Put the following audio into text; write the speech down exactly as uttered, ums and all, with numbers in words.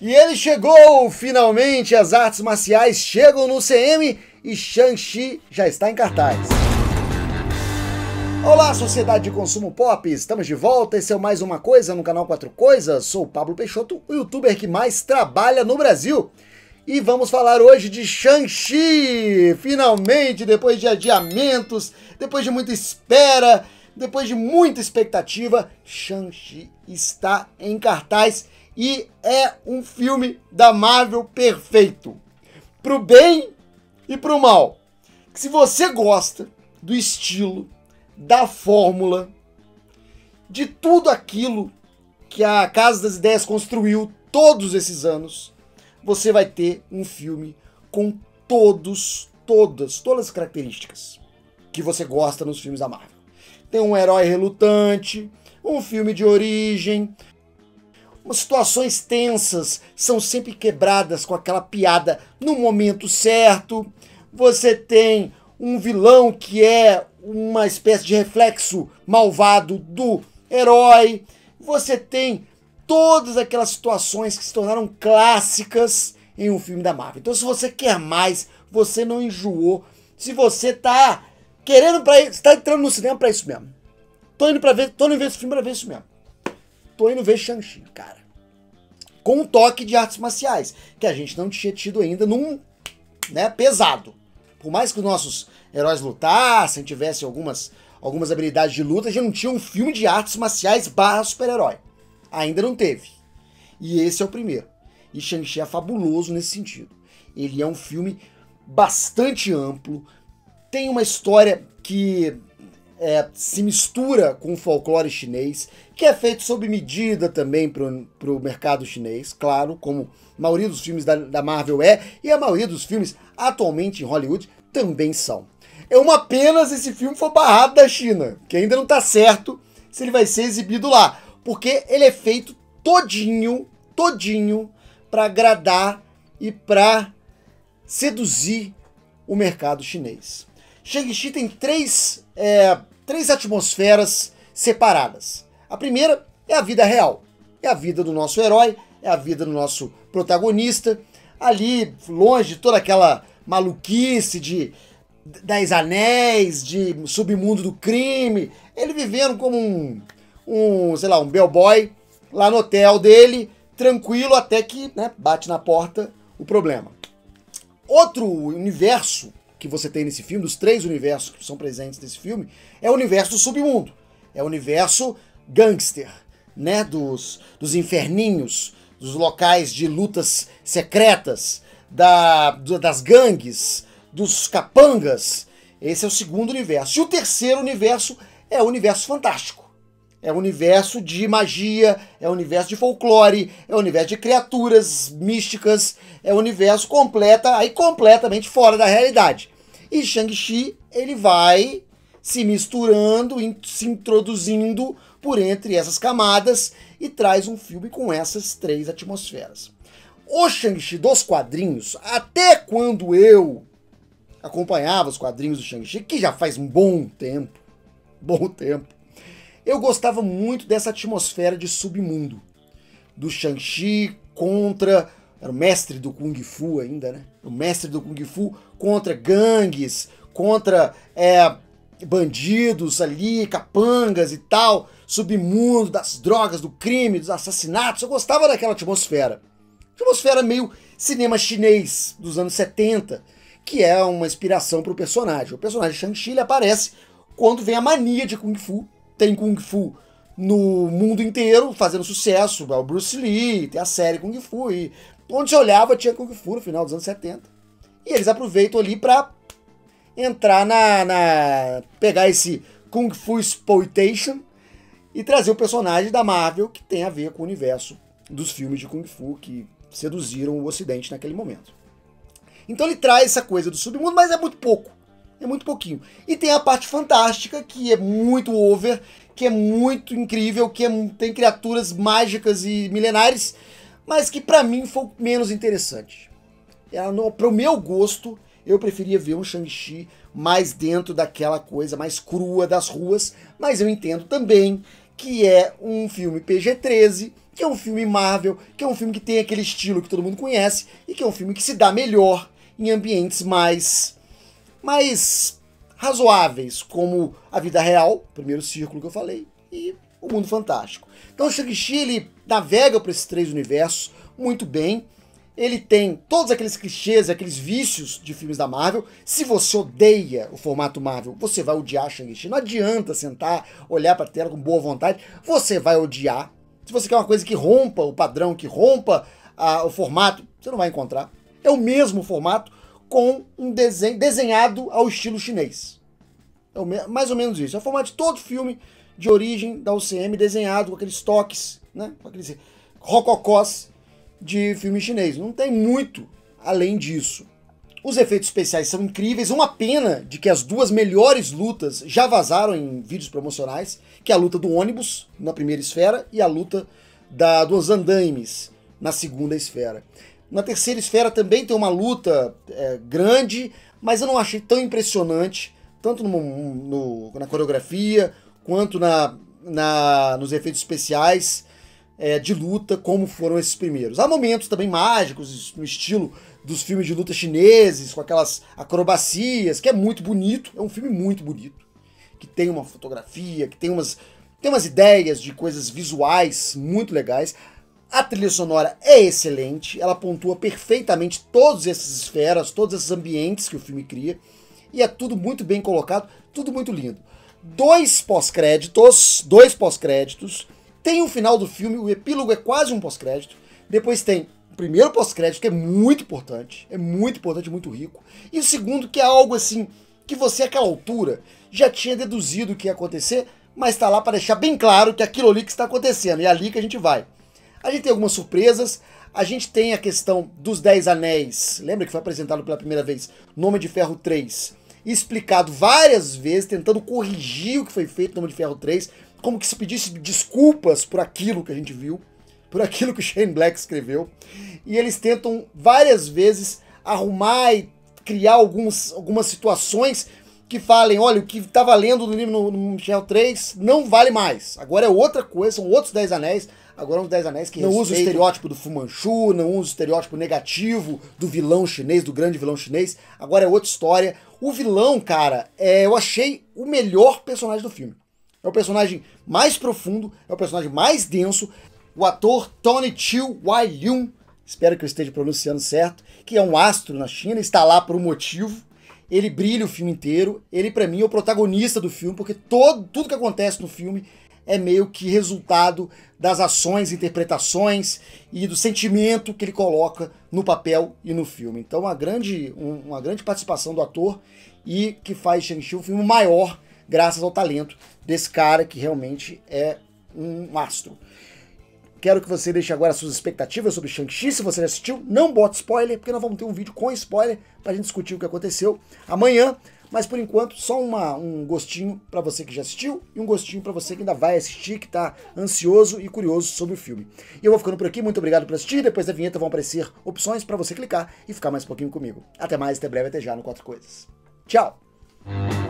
E ele chegou! Finalmente as artes marciais chegam no C M e Shang-Chi já está em cartaz. Olá, sociedade de consumo pop, estamos de volta, esse é o Mais Uma Coisa no canal Quatro Coisas, sou o Pablo Peixoto, o youtuber que mais trabalha no Brasil. E vamos falar hoje de Shang-Chi! Finalmente, depois de adiamentos, depois de muita espera, depois de muita expectativa, Shang-Chi está em cartaz e é um filme da Marvel perfeito. Pro bem e pro mal. Se você gosta do estilo, da fórmula, de tudo aquilo que a Casa das Ideias construiu todos esses anos, você vai ter um filme com todos, todas, todas as características que você gosta nos filmes da Marvel. Tem um herói relutante, um filme de origem, umas situações tensas são sempre quebradas com aquela piada no momento certo. Você tem um vilão que é uma espécie de reflexo malvado do herói. Você tem todas aquelas situações que se tornaram clássicas em um filme da Marvel. Então, se você quer mais, você não enjoou. Se você tá querendo para ir, está entrando no cinema para isso mesmo. Tô indo para ver, tô indo ver esse filme para ver isso mesmo. Tô indo ver Shang-Chi, cara. Com um toque de artes marciais, que a gente não tinha tido ainda num, né, pesado. Por mais que os nossos heróis lutassem, tivessem algumas, algumas habilidades de luta, já não tinha um filme de artes marciais barra super-herói. Ainda não teve. E esse é o primeiro. E Shang-Chi é fabuloso nesse sentido. Ele é um filme bastante amplo, tem uma história que é, se mistura com o folclore chinês, que é feito sob medida também para o mercado chinês, claro, como a maioria dos filmes da, da Marvel é, e a maioria dos filmes atualmente em Hollywood também são. É uma pena se esse filme for barrado da China, que ainda não está certo se ele vai ser exibido lá, porque ele é feito todinho, todinho, para agradar e para seduzir o mercado chinês. Shang-Chi tem três, é, três atmosferas separadas. A primeira é a vida real, é a vida do nosso herói, é a vida do nosso protagonista, ali longe de toda aquela maluquice de Dez Anéis, de submundo do crime, ele vivendo como um, um sei lá, um bellboy lá no hotel dele, tranquilo, até que, né, bate na porta o problema. Outro universo que você tem nesse filme, dos três universos que são presentes nesse filme, é o universo do submundo. É o universo gangster, né, dos, dos inferninhos, dos locais de lutas secretas, da, das gangues, dos capangas. Esse é o segundo universo. E o terceiro universo é o universo fantástico. É o universo de magia, é o universo de folclore, é o universo de criaturas místicas, é o universo completa, aí completamente fora da realidade. E Shang-Chi, ele vai se misturando, se introduzindo por entre essas camadas e traz um filme com essas três atmosferas. O Shang-Chi dos quadrinhos, até quando eu acompanhava os quadrinhos do Shang-Chi, que já faz um bom tempo, bom tempo, eu gostava muito dessa atmosfera de submundo. Do Shang-Chi contra... Era o mestre do Kung Fu ainda, né? O mestre do Kung Fu contra gangues, contra é, bandidos ali, capangas e tal, submundo das drogas, do crime, dos assassinatos. Eu gostava daquela atmosfera. Atmosfera meio cinema chinês dos anos setenta, que é uma inspiração para o personagem. O personagem Shang-Chi aparece quando vem a mania de Kung Fu. Tem Kung Fu no mundo inteiro, fazendo sucesso. O Bruce Lee, tem a série Kung Fu. E onde se olhava tinha Kung Fu no final dos anos setenta. E eles aproveitam ali para entrar na, na... pegar esse Kung Fu Exploitation e trazer o personagem da Marvel que tem a ver com o universo dos filmes de Kung Fu que seduziram o Ocidente naquele momento. Então ele traz essa coisa do submundo, mas é muito pouco. É muito pouquinho. E tem a parte fantástica, que é muito over, que é muito incrível, que é, tem criaturas mágicas e milenares, mas que pra mim foi menos interessante. Para o meu gosto, eu preferia ver um Shang-Chi mais dentro daquela coisa mais crua das ruas, mas eu entendo também que é um filme P G treze, que é um filme Marvel, que é um filme que tem aquele estilo que todo mundo conhece e que é um filme que se dá melhor em ambientes mais, mais razoáveis, como a vida real, o primeiro círculo que eu falei, e o mundo fantástico. Então o Shang-Chi, ele navega por esses três universos muito bem. Ele tem todos aqueles clichês, aqueles vícios de filmes da Marvel. Se você odeia o formato Marvel, você vai odiar Shang-Chi. Não adianta sentar, olhar para a tela com boa vontade. Você vai odiar. Se você quer uma coisa que rompa o padrão, que rompa a, o formato, você não vai encontrar. É o mesmo formato com um desenho desenhado ao estilo chinês. É o, mais ou menos isso. É o formato de todo filme de origem da U C M desenhado com aqueles toques, né? Com aqueles rococós de filme chinês. Não tem muito além disso. Os efeitos especiais são incríveis. Uma pena de que as duas melhores lutas já vazaram em vídeos promocionais, que é a luta do ônibus na primeira esfera e a luta da, dos andaimes na segunda esfera. Na terceira esfera também tem uma luta é, grande, mas eu não achei tão impressionante, tanto no, no, na coreografia, quanto na, na, nos efeitos especiais é, de luta, como foram esses primeiros. Há momentos também mágicos, no estilo dos filmes de luta chineses, com aquelas acrobacias, que é muito bonito, é um filme muito bonito, que tem uma fotografia, que tem umas, tem umas ideias de coisas visuais muito legais. A trilha sonora é excelente, ela pontua perfeitamente todas essas esferas, todos esses ambientes que o filme cria, e é tudo muito bem colocado, tudo muito lindo. Dois pós-créditos, dois pós-créditos, tem o final do filme, o epílogo é quase um pós-crédito, depois tem o primeiro pós-crédito, que é muito importante, é muito importante, muito rico, e o segundo, que é algo assim, que você, àquela altura, já tinha deduzido o que ia acontecer, mas está lá para deixar bem claro que aquilo ali que está acontecendo, e é ali que a gente vai. A gente tem algumas surpresas, a gente tem a questão dos Dez Anéis, lembra que foi apresentado pela primeira vez no Homem de Ferro três, explicado várias vezes, tentando corrigir o que foi feito no Homem de Ferro três, como que se pedisse desculpas por aquilo que a gente viu, por aquilo que o Shane Black escreveu, e eles tentam várias vezes arrumar e criar alguns, algumas situações que falem, olha, o que está valendo no livro no, no Ferro três não vale mais, agora é outra coisa, são outros Dez Anéis, agora são os Dez Anéis que não usa o estereótipo do Fu Manchu, não usa o estereótipo negativo do vilão chinês, do grande vilão chinês, agora é outra história. O vilão, cara, é, eu achei o melhor personagem do filme. É o personagem mais profundo, é o personagem mais denso. O ator Tony Chiu Wai-Yun, espero que eu esteja pronunciando certo, que é um astro na China, está lá por um motivo. Ele brilha o filme inteiro, ele pra mim é o protagonista do filme, porque todo, tudo que acontece no filme é meio que resultado das ações, interpretações e do sentimento que ele coloca no papel e no filme. Então uma grande, um, uma grande participação do ator e que faz Shang-Chi um filme maior graças ao talento desse cara que realmente é um astro. Quero que você deixe agora suas expectativas sobre Shang-Chi. Se você já assistiu, não bote spoiler, porque nós vamos ter um vídeo com spoiler pra gente discutir o que aconteceu amanhã. Mas por enquanto, só uma, um gostinho para você que já assistiu e um gostinho para você que ainda vai assistir, que tá ansioso e curioso sobre o filme. E eu vou ficando por aqui, muito obrigado por assistir. Depois da vinheta vão aparecer opções para você clicar e ficar mais um pouquinho comigo. Até mais, até breve, até já no Quatro Coisas. Tchau!